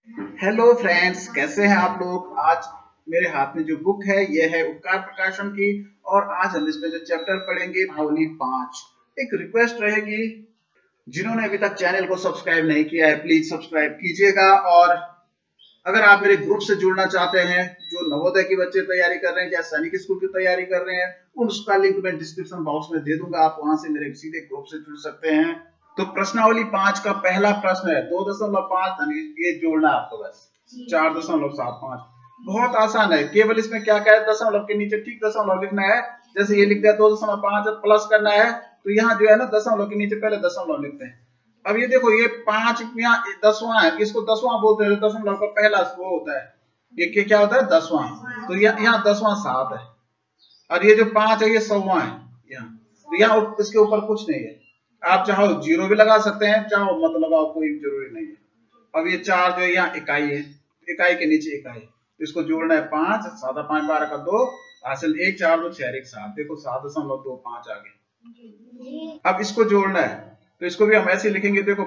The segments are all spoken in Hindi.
हेलो फ्रेंड्स, कैसे हैं आप लोग। आज मेरे हाथ में जो बुक है यह है उपकार प्रकाशन की। और आज हम इसमें जो चैप्टर पढ़ेंगे प्रश्नावली 5। एक रिक्वेस्ट रहेगी, जिन्होंने अभी तक चैनल को सब्सक्राइब नहीं किया है प्लीज सब्सक्राइब कीजिएगा। और अगर आप मेरे ग्रुप से जुड़ना चाहते हैं, जो नवोदय की बच्चे तैयारी कर रहे हैं या सैनिक स्कूल की तैयारी कर रहे हैं, उसका लिंक मैं डिस्क्रिप्शन बॉक्स में दे दूंगा। आप वहां से मेरे सीधे ग्रुप से जुड़ सकते हैं। तो प्रश्नावली 5 का पहला प्रश्न है 2.5 ये जोड़ना आपको बस 4.75। बहुत आसान है, केवल इसमें क्या क्या है, दशमलव के नीचे ठीक दशमलव लिखना है। जैसे ये लिख दिया 2.5 प्लस करना है, तो यहाँ जो है ना दशमलव के नीचे पहले दशमलव लिखते हैं। अब ये देखो, ये 5 यहाँ 10वां है, इसको 10वां बोलते हैं। दशमलव का पहला वो होता है, ये क्या होता है 10वां। तो यहाँ 10वां 7 है, और ये जो 5 है ये 100वां है यहाँ। तो यहाँ इसके ऊपर कुछ नहीं है। आप चाहो जीरो भी लगा सकते हैं, चाहो मत लगाओ, कोई जरूरी नहीं है। अब ये 4 जो है यहाँ इकाई है, इकाई के नीचे इकाई, तो इसको जोड़ना है 5 7 5 12 का 2 हासिल 1 4 2 6 1 7। देखो 7.25 आ गए। अब इसको जोड़ना है, तो इसको भी हम ऐसे लिखेंगे। देखो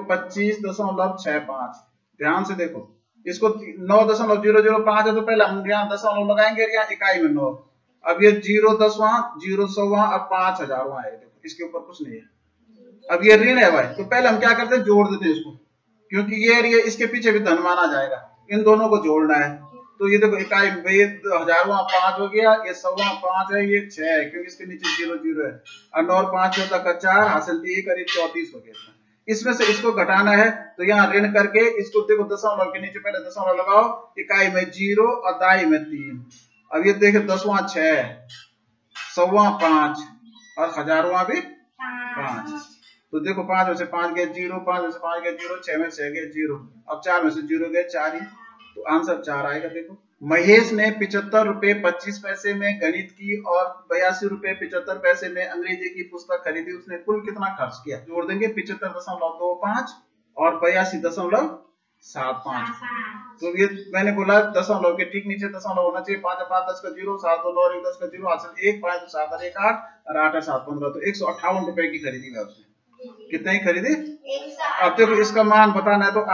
25.65। ध्यान से देखो, इसको 9.005 है, तो पहले हम यहाँ दशमलव लगाएंगे, यहाँ इकाई में 9। अब ये 0 10वां 0 100वां और 5 हजारवां है। देखो इसके ऊपर कुछ नहीं है। अब ये ऋण है भाई, तो पहले हम क्या करते हैं, जोड़ देते हैं इसको, क्योंकि ये इसके पीछे भी धन माना जाएगा। इन दोनों को जोड़ना है। तो ये देखो इकाई ये हजारवां 5 हो गया, ये 100वां 5 है, ये 6 है क्योंकि इसके नीचे 0 0 है। और 9 और 5 का 4 हासिल 1 और 34 हो गया। इसमें से इसको घटाना है, तो यहाँ ऋण करके इसको देखो दशमलव के नीचे पहले दशमलव लगाओ, इकाई में 0 और दाई में 3। अब ये देखो 10वां 6, 100वां 5 और हजारवां भी 5। तो देखो 5 में से 5 गए 0, 5 में से 5 गए 0, 6 में से 6 गए 0। अब 4 में से 0 गए 4 ही, तो आंसर 4 आएगा। देखो महेश ने 75 रुपए 25 पैसे में गणित की और 82 रुपए 75 पैसे में अंग्रेजी की पुस्तक खरीदी। उसने कुल कितना खर्च किया। जोड़ देंगे 75.25 और 82.75। तो ये मैंने बोला दशमलव के ठीक नीचे दशमलव होना चाहिए। 5 5 10 का 0, 7 2 9 और 1 10 का 0 हासिल 1 5 7 और 1 8 और 8 7 15। तो 158 रुपए की खरीदी है उसने। कितने की खरीदी। अब देखो इसका मान बताना है, तो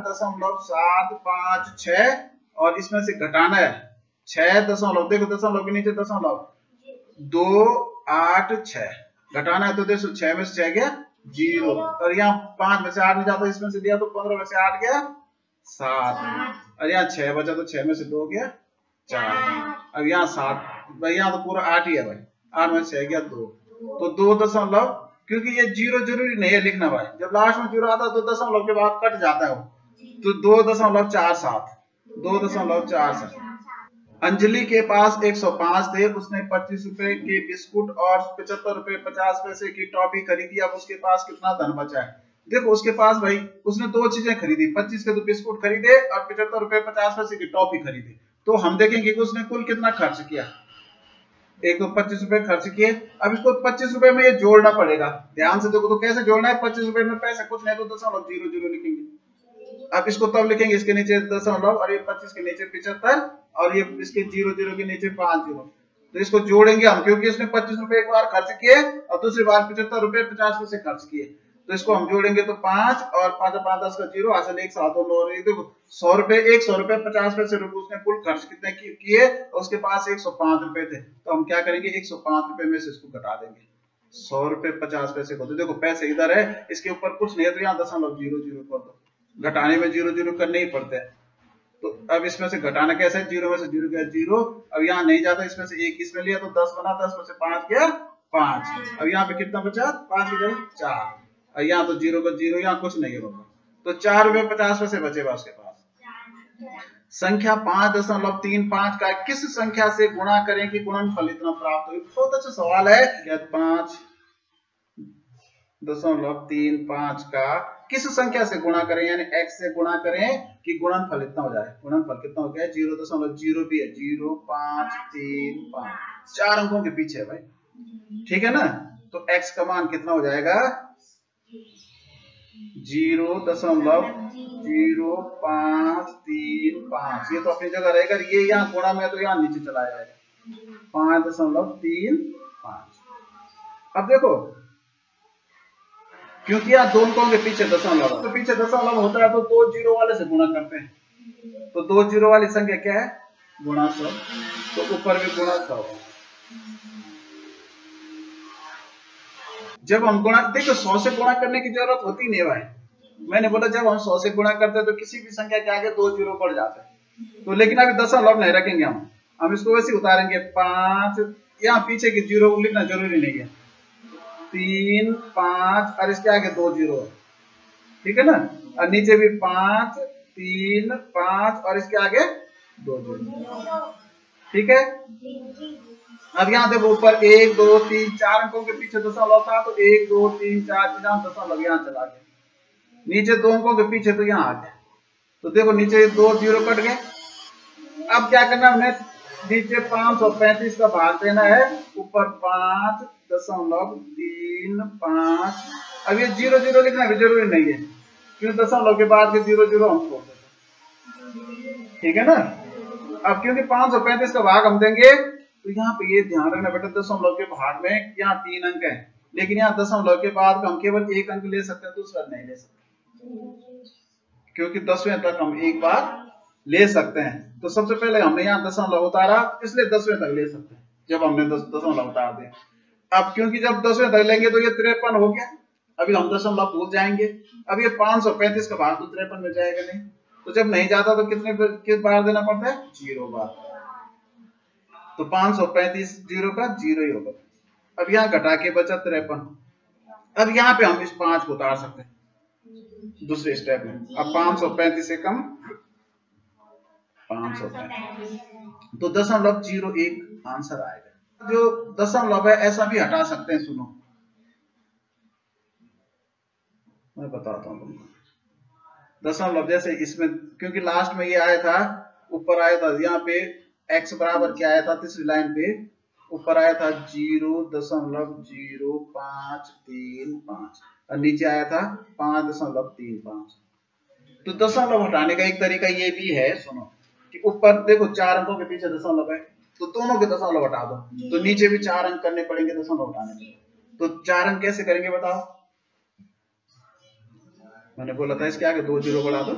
8.756 और इसमें से घटाना है 6 दशमलव। देखो दशमलव के नीचे दशमलव 2 8 6 घटाना है, तो देखो 6 में से 6 गया 0 और यहाँ 5 में से 8 नहीं जाता, इसमें से दिया तो 15 में से 8 गया 7 और यहाँ 6 बचा, तो 6 में से 2 गया 4। अब यहाँ 7 भाई, यहाँ तो पूरा 8 ही है भाई। 8 में से 6 गया 2, तो 2 दशमलव, क्योंकि ये 0 जरूरी नहीं है लिखना भाई। जब लास्ट में 0 आता है तो दशमलव के बाद कट जाता है वो, तो 2.47 2.47। अंजलि के पास 105 थे। उसने 25 रुपए के बिस्कुट और 75 रुपए 50 पैसे की टॉफी खरीदी। अब उसके पास कितना धन बचा है। देखो उसके पास भाई उसने दो चीजें खरीदी, 25 के तो बिस्कुट खरीदे और 75 रुपए 50 पैसे की टॉफी खरीदी। तो हम देखेंगे कि उसने कुल कितना खर्च किया। एक तो 25 रुपए खर्च किए। अब इसको 25 रुपए में ये जोड़ना पड़ेगा। ध्यान से देखो, तो कैसे जोड़ना है। 25 रुपए में पैसे कुछ नहीं, तो दशमलव 0 0 लिखेंगे। अब इसको तब लिखेंगे, इसके नीचे दशमलव और ये 25 के नीचे 75 और ये इसके 0 0 के नीचे 5 0। तो इसको जोड़ेंगे हम, क्योंकि इसने 25 रुपए एक बार खर्च किए और दूसरी बार 75 रुपए 50 पैसे खर्च किए। तो इसको हम जोड़ेंगे, तो 5 और 5 5 10 का 0 हासिल 1 7 2 9। देखो 100 रुपए 100 रुपए 50 पैसे उसने कुल खर्च कितने किए, और उसके पास 105 रुपए थे। तो हम क्या करेंगे, 105 रुपए में से इसको घटा देंगे 100 रुपए 50 पैसे को। तो देखो पैसे इधर है, इसके ऊपर कुछ नहीं है, तो यहाँ दशमलव 0 0 कर दो। घटाने में 0 0 करने ही पड़ते हैं। तो अब इसमें से घटाना कैसे है, 0 में से 0 गया 0। अब यहाँ नहीं जाता, इसमें से 1 इसमें लिया तो 10 बना, 10 में से 5 गया 5। अब यहाँ पे कितना बचा, 5 की जगह 4। और यहाँ तो 0 का 0, यहाँ कुछ नहीं है बचा, तो 4 रुपए 50 पैसे बचेगा उसके पास। संख्या 5.35 का किस संख्या से गुणा करें कि गुणनफल इतना प्राप्त हो। बहुत अच्छा सवाल है। 5.35 का किस संख्या से गुणा करें, यानी x से गुणा करें कि गुणनफल इतना हो जाए। गुणनफल कितना हो गया, 0.0 भी है, 0 5 3 5, 4 अंकों के पीछे है भाई, ठीक है ना। तो x का मान कितना हो जाएगा, 0.0535। ये तो अपनी जगह रहेगा, ये यहाँ गुणा में तो यहाँ नीचे चला जाएगा 5.35। अब देखो, क्योंकि यहाँ दो अंकों के पीछे दशमलव, तो पीछे दशमलव होता है तो 2 जीरो वाले से गुणा करते हैं। तो 2 जीरो वाली संख्या क्या है? गुणा 100। तो ऊपर भी गुणा 100। जब हम गुणा, देखो 100 से गुणा करने की जरूरत होती नहीं भाई। मैंने बोला जब हम 100 से गुणा करते हैं तो किसी भी संख्या के आगे 2 जीरो बढ़ जाते हैं। तो लेकिन अभी दशमलव नहीं रखेंगे हम इसको वैसे उतारेंगे। 5, यहाँ पीछे की जीरो लिखना जरूरी नहीं है। 3, 5 और इसके आगे 2 जीरो, ठीक है ना। और नीचे भी 5, 3, 5 और इसके आगे 2 जीरो, ठीक है। अब यहाँ देखो ऊपर 1, 2, 3, 4 अंकों के पीछे दशमलव था तो 1, 2, 3, 4 दशमलव यहाँ चला गया। नीचे 2 अंकों के पीछे तो यहाँ आ गया। तो देखो नीचे 2 जीरो कट गए। अब क्या करना हमने, नीचे 535 का भाग देना है, ऊपर 5.35। अब ये 0 0 लिखना भी जरूरी नहीं है क्योंकि दशमलव के बाद के 0 0 हम छोड़ देते हैं, ठीक है ना। अब क्योंकि 535 का भाग हम देंगे तो यहाँ पे ये ध्यान रखना बेटा, दशमलव के भाग में यहाँ 3 अंक है, लेकिन यहाँ दशमलव के बाद हम केवल 1 अंक ले सकते हैं, दूसरा नहीं ले सकते, क्योंकि 10वें तक हम एक बार ले सकते हैं। तो सबसे पहले हमने यहाँ दशमलव उतारा, इसलिए 10वें तक ले सकते हैं जब हमने दशमलव उतार दिया। अब क्योंकि जब 10वें तक लेंगे तो ये 53 हो गया, अभी हम दशमलव भूल जाएंगे। अब ये 535 का भाग तो 53 में जाएगा नहीं, तो जब नहीं जाता तो किस बार देना पड़ता है? 0 बार। तो 535 जीरो का 0 ही होगा। अब यहाँ घटा के बचा 53। अब यहाँ पे हम इस 5 को उतार सकते हैं दूसरे स्टेप में। अब 535 से कम 535, तो 0.01 आंसर आएगा। जो दशमलव है ऐसा भी हटा सकते हैं, सुनो मैं बताता हूँ तुमको। दशमलव जैसे इसमें, क्योंकि लास्ट में ये आया था, ऊपर आया था यहाँ पे x बराबर क्या आया था, तीसरी लाइन पे ऊपर आया था 0.0535 और नीचे आया था 5.35। तो दशमलव हटाने का एक तरीका ये भी है, सुनो, कि ऊपर देखो 4 अंकों के पीछे दशमलव है तो दोनों के दशमलव हटा दो, तो नीचे भी 4 अंक करने पड़ेंगे दशमलव हटाने में। तो 4 अंक कैसे करेंगे बताओ? मैंने बोला था इसके आगे 2 जीरो बढ़ा दो।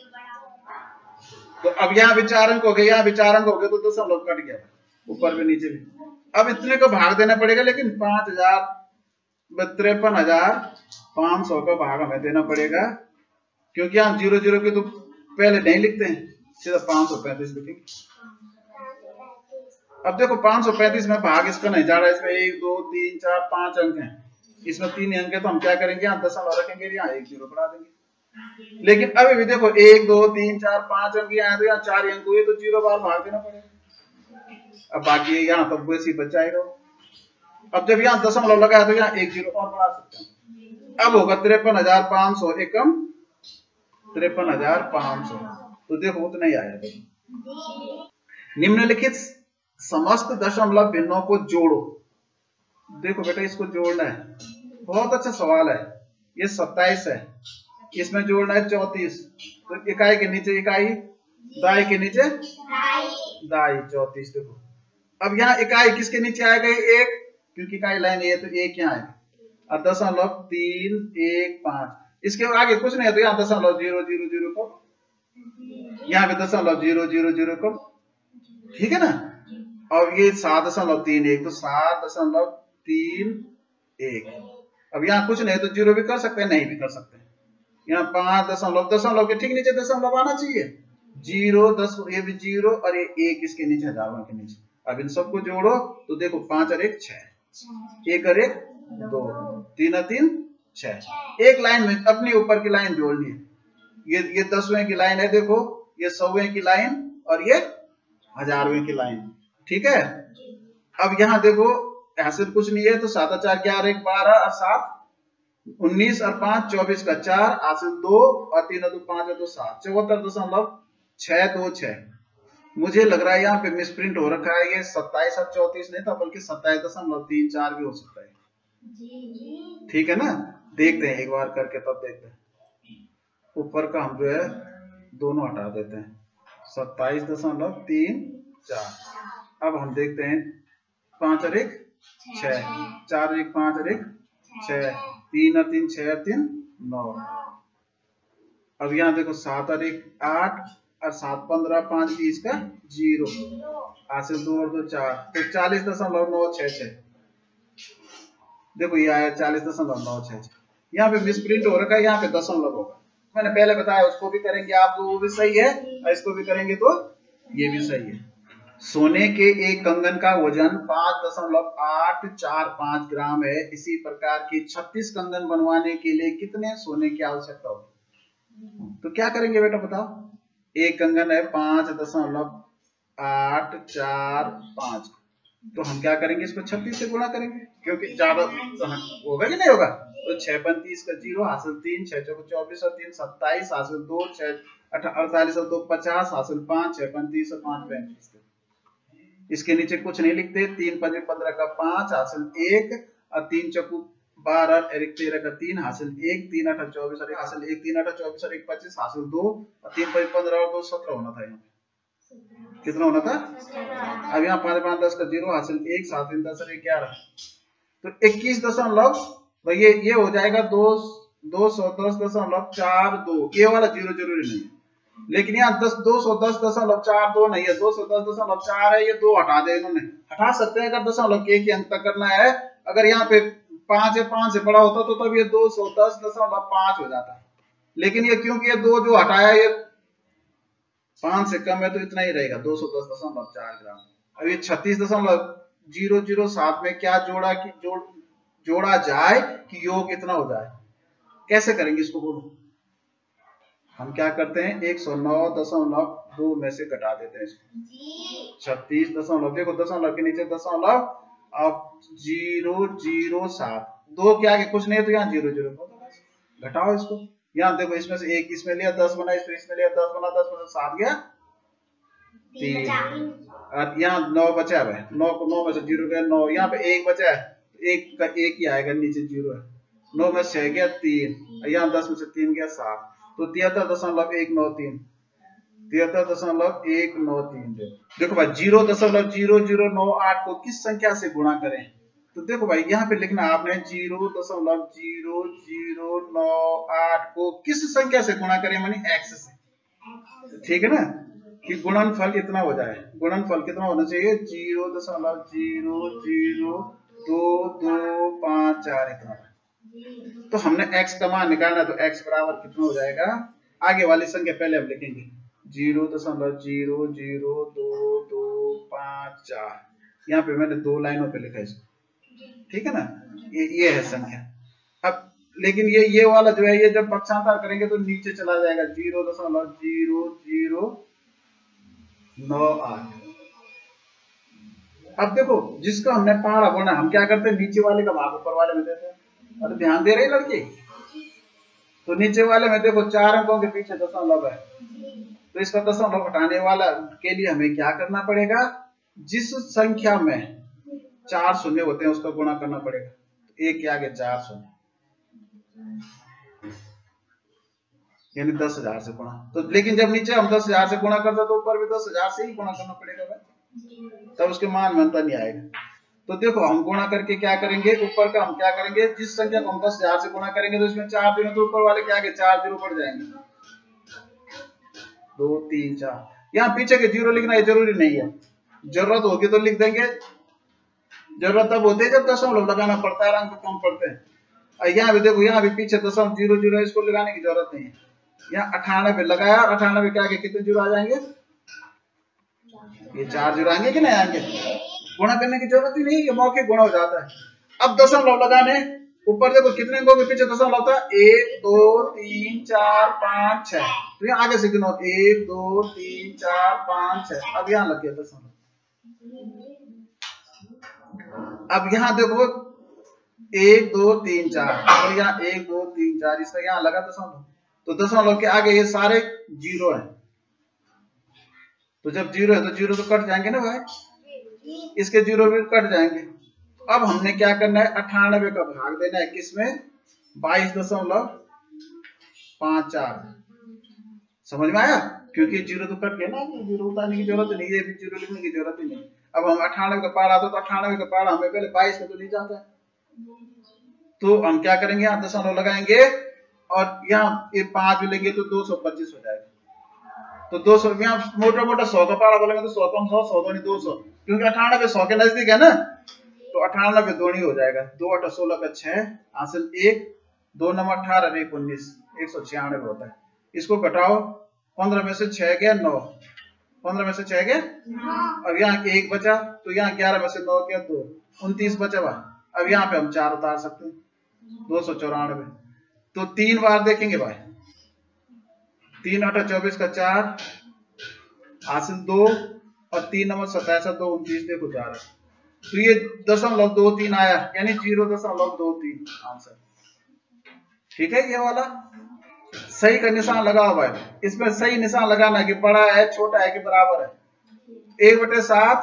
तो अब यहाँ भी 4 अंक हो गए, यहाँ भी 4 अंक हो गए, तो दशमलव कट गया ऊपर भी नीचे भी। अब इतने को भाग देना पड़ेगा, लेकिन 53,500 का भाग हमें देना पड़ेगा, क्योंकि हम 0 0 के तो पहले नहीं लिखते हैं, सीधा 535 लिखेंगे। अब देखो 535 में भाग इसका नहीं जा रहा है, इसमें 1, 2, 3, 4, 5 अंक हैं, इसमें 3 अंक है, तो हम क्या करेंगे, यहाँ दशमलव रखेंगे, यहाँ 1 जीरो बढ़ा देंगे। लेकिन अभी भी देखो 1, 2, 3, 4, 5 अंक यहाँ तो यहाँ 4 अंक हुए, तो 0 बार भाग देना पड़ेगा। अब बाकी यहाँ तब वैसे ही बच जाएगा। अब जब यहाँ दशमलव लगा है तो यहाँ 1 जीरो और बढ़ा सकते हैं। अब होगा 53,500 एकम 53,500, तो देखो उतना ही आया। निम्नलिखित समस्त दशमलव भिन्नों को जोड़ो। देखो बेटा इसको जोड़ना है, बहुत अच्छा सवाल है। ये 27 है, इसमें जोड़ना है 34, तो इकाई के नीचे इकाई, दाई के नीचे दाई, 34। देखो अब यहाँ इकाई किसके नीचे आएगा? 1, क्योंकि इकाई लाइन ये, तो 1 यहाँ आएगा। और 0.315, इसके आगे कुछ नहीं है, तो यहाँ 0.000 को, यहाँ पे 0.000 को, ठीक है ना। और ये 7.31, तो 7.31। अब यहाँ कुछ नहीं तो 0 भी कर सकते हैं, नहीं भी कर सकते हैं। यहाँ 5 दशमलव के ठीक नीचे दशमलव आना चाहिए, 0, 10, ये भी 0 और ये 1 इसके नीचे, हजारों के नीचे। अब इन सबको जोड़ो तो देखो 5 और 1 6, 1 और 1 2, 3 और 3 6। एक लाइन में अपनी ऊपर की लाइन जोड़नी है। ये 10वें की लाइन है, देखो ये 100वें की लाइन और ये 1000वें की लाइन, ठीक है। अब यहाँ देखो हासिल कुछ नहीं है, तो 7 और 4 11, 1 12 और 7 19 और 5 24 का 4, हासिल 2 और 3 और 2 5 और 2 7, 74.626। मुझे लग रहा है यहाँ पे मिसप्रिंट हो रखा है, ये 27 और 34 नहीं था, बल्कि 27.34 भी हो सकता है, ठीक है ना। देखते हैं एक बार करके, तब देखते हैं। ऊपर का हम जो है दोनों हटा देते हैं, 27.34। अब हम देखते हैं 5 और 1 6, 4 और 1 5 और 1 6, 3 और 3 6 और 3 9। अब यहाँ देखो 7 और 1 8, और 7 15 5 20 का 0 हासिल 2 और 2 4 तो 40.966। देखो ये आया 40.966। यहाँ पे मिसप्रिंट हो रखा है, यहाँ पे दशमलव होगा। मैंने पहले बताया उसको भी करेंगे आप तो वो भी सही है, और इसको भी करेंगे तो ये भी सही है। सोने के एक कंगन का वजन 5.845 ग्राम है। इसी प्रकार की 36 कंगन बनवाने के लिए कितने सोने की आवश्यकता होगी? तो क्या करेंगे बेटा बताओ। एक कंगन है 5.845, तो हम क्या करेंगे इसको 36 से गुणा करेंगे, क्योंकि ज्यादा होगा कि नहीं होगा। तो 6 35 का 0 हासिल 3, 6 चौको 24 और 3 27 हासिल 2, 6 48 और 2 50 हासिल 5, 6 35 और 5 35। इसके नीचे कुछ नहीं लिखते। 3 5 15 का 5 हासिल 1 और 3 चौको 12 और 1 13 का 3 हासिल 1, 3 8 24 और 1 हासिल 1, 3 8 24 और 1 25 हासिल 2 और 3 5 15 और 2 17 होना था। यहाँ कितना होना था? अब यहाँ 5 5 10 का 0 हासिल 1, 7 3 10 और 1 11, तो 21 ये हो जाएगा 210.42। ये वाला 0 जरूरी नहीं है, लेकिन यहाँ 210.42 नहीं है, 210.4 है। ये 2 हटा दे, इन्होंने हटा सकते हैं अगर दशमलव के अंक तक करना है। अगर यहाँ पे 5 है, 5 से बड़ा होता तो तब ये 210.5 हो जाता, लेकिन ये क्योंकि ये 2 जो हटाया ये 5 से कम है तो इतना ही रहेगा 210.4 ग्राम। अब ये 36.007 में क्या जोड़ा जाए कि योग इतना हो जाए। कैसे करेंगे इसको बोलो। हम क्या करते हैं 109.2 में से घटा देते हैं इसको 36 देखो दशमलव के नीचे दशमलव, अब 007 2 के आगे कुछ नहीं है तो यहाँ 0 0 घटाओ इसको। यहाँ देखो इसमें से एक इसमें लिया 10 बना, इसमें लिया 10 बना, 10 में 7 गया 3 और यहाँ 9 बचा है। 9 को 9 में से 0 गया 9, यहाँ पे 1 बचा है, एक का 1 ही आएगा, नीचे 0 है। 9 में से 6 गया 3, यहाँ 10 में से 3 गया 7, तो 73.193 73.193। देखो भाई 0.0098 को किस संख्या से गुणा करें। तो देखो भाई यहाँ पे लिखना आपने 0.0098 को किस संख्या से गुणा करें, मानी x से, ठीक है ना, कि गुणनफल इतना हो जाए। गुणनफल कितना होना चाहिए 0.002254 इतना। तो हमने x का मान निकालना, तो x बराबर कितना हो जाएगा, आगे वाली संख्या पहले हम लिखेंगे 0.002254। यहाँ पे मैंने 2 लाइनों पे लिखा है इसको, ठीक है ना, ये है संख्या। अब लेकिन ये वाला जो है ये जब पक्षांतर करेंगे तो नीचे चला जाएगा 0.0098। अब देखो जिसका हमने पहाड़ा बोना, हम क्या करते हैं नीचे वाले का भाग ऊपर वाले में देते हैं। अरे ध्यान दे रही लड़की। तो नीचे वाले में देखो 4 अंकों के पीछे दशमलव है, तो इसका दशमलव हटाने वाला के लिए हमें क्या करना पड़ेगा, जिस संख्या में 4 शून्य होते हैं उसका गुणा करना पड़ेगा। तो 1 के आगे 4 शून्य, यानी 10,000 से गुणा। तो लेकिन जब नीचे हम 10,000 से गुणा करते तो ऊपर भी 10,000 से ही गुणा करना पड़ेगा भाई, तब उसके मान में अंतर नहीं आएगा। तो देखो हम गुणा करके क्या करेंगे, ऊपर का हम क्या करेंगे, जिस संख्या को हम 10,000 से गुणा करेंगे तो इसमें 4 जीरो, तो ऊपर वाले के आगे 4 जीरो बढ़ जाएंगे, 2 3 4। यहाँ पीछे के जीरो लिखना ये जरूरी नहीं है, जरूरत होगी तो लिख देंगे। जरूरत तब होती है जब दशमलव लगाना पड़ता है, अंक कम पड़ते हैं। यहाँ भी देखो, यहाँ भी पीछे दशमलव 0 0 इसको लगाने की जरूरत नहीं है। यहाँ 98 लगाया, 98 के आगे कितने जीरो आ जाएंगे, ये 4 जीरो आएंगे कि नहीं आएंगे। गुणा करने की जरूरत ही नहीं है, मौखिक गुणा हो जाता है। अब दशमलव लगाने, ऊपर देखो कितने अंकों के पीछे दशमलव था, 1 2 3 4 5 6। तो यहाँ आगे से गिनो 1 2 3 4 5 6। अब यहाँ लग गया दशमलव। अब यहाँ देखो 1 2 3 4, और यहाँ 1 2 3 4, इसका यहाँ लगा दशमलव। तो दशमलव के आगे ये सारे जीरो है, तो जब जीरो है तो जीरो तो कट जाएंगे ना भाई, इसके जीरो भी कट जाएंगे। अब हमने क्या करना है, 98 का भाग देना है किसमें, 22.54। समझ में आया, क्योंकि जीरो तो कट गया ना, जीरो उतारने की जरूरत नहीं है, ये भी जीरो लिखने की जरूरत ही नहीं। अब हम 98 का पहाड़ा आता तो 98 का पहाड़ा हमें पहले 22 में तो नहीं जाता है, तो हम क्या करेंगे, यहाँ दशमलव लगाएंगे और यहाँ ये 5 लेंगे तो 225 हो जाएगा। तो 200 यहाँ मोटा मोटा 100 का पारा बोलेंगे तो 100 कम 100 100 दूनी 200, क्योंकि 98 100 के नजदीक है ना, तो 98 दूनी हो जाएगा। 2 8 16 का 6 हासिल 1, 2 9 18 1 19 196 होता है। इसको घटाओ, 15 में से 6 गया 9, 15 में से 6 गया, अब यहाँ 1 बचा, तो यहाँ 11 में से 9 गया 2, 29 बचा हुआ। अब यहाँ पे हम 4 उतार सकते हैं, 294। तो 3 बार देखेंगे भाई, 3 8 24 का 4 हासिल 2 और 3 नंबर 27 2 29 देखो जा रहा है, तो ये 0.23 आया, यानी 0.23 आंसर। ठीक है, ये वाला सही का निशान लगाओ भाई। इसमें सही निशान लगाना कि बड़ा है छोटा है कि बराबर है। 1/7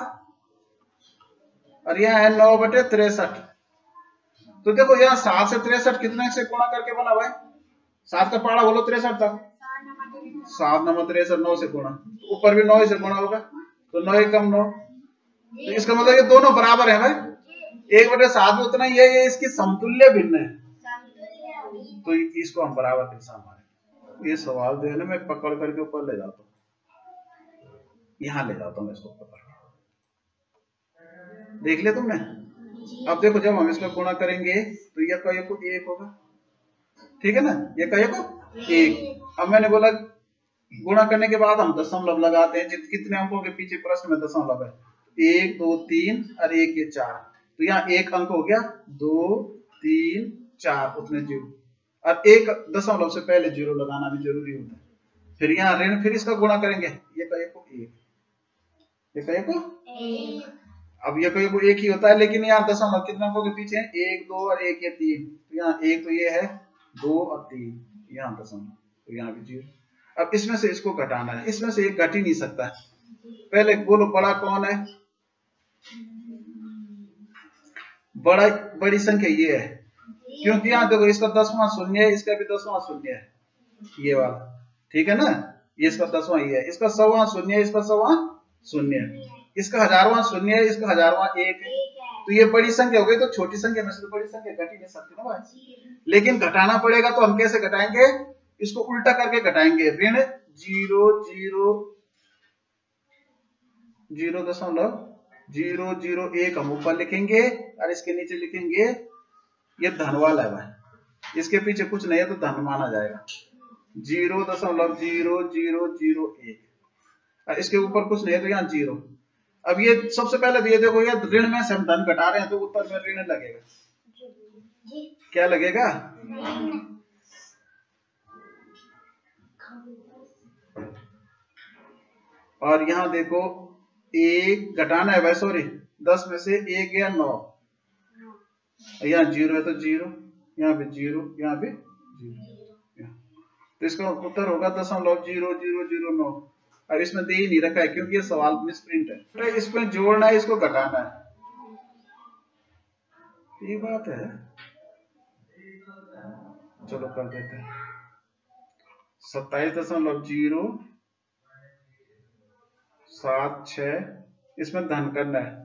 और यहाँ है 9/63। तो देखो यहाँ 7 से 63 कितने से गुणा करके बना भाई? 7 का पारा बोलो 63 था, 7 9 63 9 से गुणा, ऊपर भी 9 से गुणा होगा, तो 9 कम 9, तो इसका मतलब ये दोनों बराबर है भाई। 1/7 में उतना ही है, ये इसकी समतुल्य भिन्न है, तो इसको हम बराबर के साथ माने। ये सवाल जो है ना, मैं पकड़ करके ऊपर ले जाता हूँ, यहाँ ले जाता हूँ इसको पकड़, देख लिया तुमने। अब देखो जब हम इसका गुणा करेंगे तो यह का को 1 होगा, ठीक है ना, ये का को 1। अब मैंने बोला गुणा करने के बाद हम दशमलव लगाते हैं, कितने अंकों के पीछे प्रश्न में दशमलव है, 1 2 3 और 1 ये 4, तो यहाँ 1 अंक हो गया, 2 3 4 उतने 0, और 1 दशमलव से पहले 0 लगाना भी जरूरी होता है। फिर यहाँ ऋण, फिर इसका गुणा करेंगे, ये का को 1, ये का को 1, अब ये को 1 ही होता है, लेकिन यहाँ दशमलव कितने अंकों के पीछे है, 1 2 और 1 ये 3, तो यहाँ 1 तो ये है, 2 और 3 यहाँ दशमलव, तो यहाँ भी 0। अब इसमें से इसको घटाना है, इसमें से एक घट ही नहीं सकता। पहले बोलो बड़ा कौन है, बड़ी संख्या ये है, क्योंकि यहाँ देखो इसका 10वां शून्य है, इसका भी 10वां शून्य है, ये वाला, ठीक है ना, ये इसका 10वां ये है, इसका 100वां शून्य है, इसका 100वां शून्य है, इसका 1000वां शून्य है, इसका 1000वां 1 है, तो ये बड़ी संख्या हो गई, तो छोटी संख्या में से तो बड़ी संख्या घट ही नहीं सकती ना भाई। लेकिन घटाना पड़ेगा, तो हम कैसे घटाएंगे, इसको उल्टा करके घटाएंगे, ऋण 0.001 हम ऊपर लिखेंगे और इसके नीचे लिखेंगे ये धन वाला है भाई, इसके पीछे कुछ नहीं है तो धन माना जाएगा, 0.0001, और इसके ऊपर कुछ नहीं है तो यहाँ 0। अब ये सबसे पहले तो ये देखो, ये ऋण में से हम धन घटा रहे हैं, तो उत्तर में ऋण लगेगा, क्या लगेगा, और यहाँ देखो 1 घटाना है भाई, सॉरी 10 में से 1 गया 9, यहाँ 0 है तो 0, यहाँ भी 0, यहाँ भी 0, तो इसका उत्तर होगा 0.0009। अब इसमें दे ही नहीं रखा है क्योंकि ये सवाल मिसप्रिंट है, तो इसमें जोड़ना है, इसको घटाना है, ये बात है। चलो कर देते हैं, 27.076, इसमें धन करना है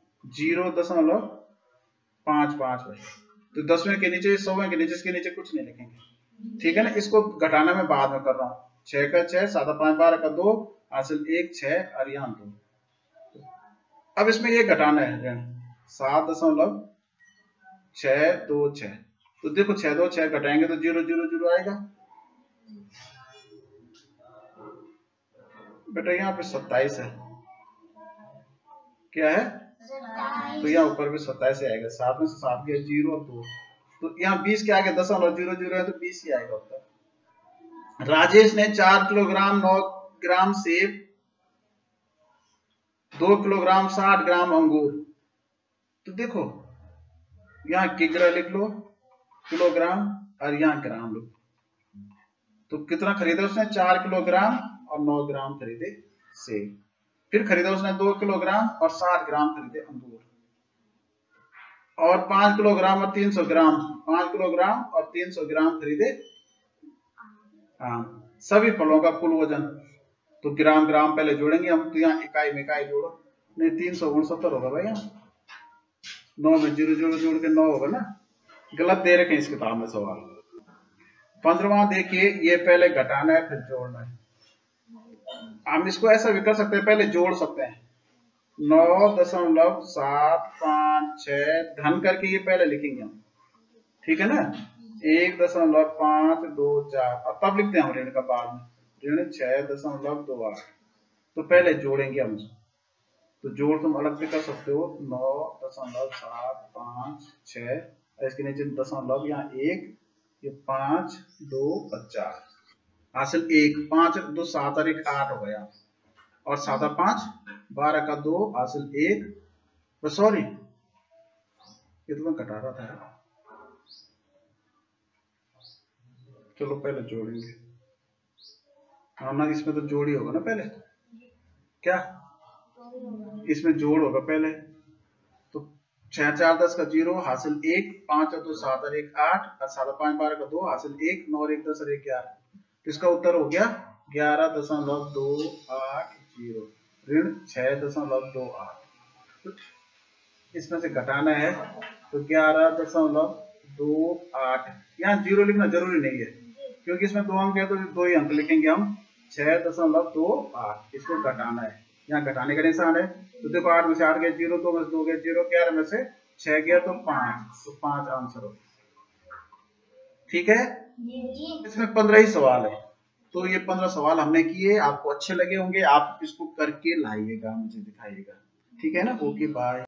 0.55 भाई, तो 10वें के नीचे 100वें के नीचे, इसके नीचे कुछ नहीं लिखेंगे, ठीक है ना। इसको घटाना मैं बाद में कर रहा हूँ, 6 का 6 7 5 12 का 2 हासिल 1 6 और यहाँ 2। अब इसमें ये घटाना है ऋण 7.626, तो देखो 6 2 6 घटाएंगे तो 0 0 0 आएगा बेटा, यहाँ पे 27 है, क्या है, तो यहाँ ऊपर भी 27 से आएगा, 7 में से 7 गया 0 और 2, तो यहाँ 20 के आगे 0.00 है तो 20 ही आएगा उत्तर। राजेश ने 4 किलोग्राम 9 ग्राम सेब, 2 किलोग्राम 60 ग्राम अंगूर, तो देखो यहाँ किग्रा लिख लो, किलोग्राम, और यहाँ ग्राम लो, तो कितना खरीदा उसने, 4 किलोग्राम और 9 ग्राम खरीदे सेब, फिर खरीदा उसने 2 किलोग्राम और 60 ग्राम खरीदे अंगूर, और 5 किलोग्राम और 300 ग्राम, 5 किलोग्राम और 300 ग्राम खरीदे आम, सभी फलों का कुल वजन, तो ग्राम ग्राम पहले जोड़ेंगे हम, तो यहाँ इकाई में इकाई जोड़ो, नहीं 369 होगा भाई, यहाँ 9 में 0 0 जोड़ के 9 होगा ना, गलत दे रखे इस किताब में सवाल। 15वां देखिए, ये पहले घटाना है फिर जोड़ना है, हम इसको ऐसा भी कर सकते हैं, पहले जोड़ सकते हैं 9.756 धन करके ये पहले लिखेंगे हम, ठीक है ना। 1.524 अब तब लिखते हैं हम ऋण का बाद में, ऋण 6.28। तो पहले जोड़ेंगे हम इसको, तो जोड़ तुम अलग से कर सकते हो 9.756, इसके नीचे दशमलव, यहाँ 1, ये 5 2 और 4 हासिल 1, 5 2 7 और 1 8 हो गया, और 7 और 5 12 का 2 हासिल 1, सॉरी ये तो मैं घटा रहा था। चलो पहले जोड़ेंगे, हाँ ना, इसमें तो जोड़ ही होगा ना पहले, क्या इसमें जोड़ होगा पहले, तो 6 4 10 का 0 हासिल 1, 5 और 2 7 और 1 8 और 7 और 5 12 का 2 हासिल 1, 9 और 1 10 और 1 11। इसका उत्तर हो गया 11.280, ऋण 6.28। इसमें से घटाना है तो 11.28, यहाँ 0 लिखना जरूरी नहीं है क्योंकि इसमें 2 अंक है तो 2 ही अंक लिखेंगे हम, 6.28 इसको घटाना है, यहाँ घटाने का निशान है, तो देखो 8 में से 8 गया 0, 2 में से 2 गया 0, 11 में से 6 गया तो 5, तो 5 आंसर हो, ठीक है। इसमें 15 ही सवाल है, तो ये 15 सवाल हमने किए, आपको अच्छे लगे होंगे, आप इसको करके लाइएगा, मुझे दिखाइएगा, ठीक है ना। Okay bye.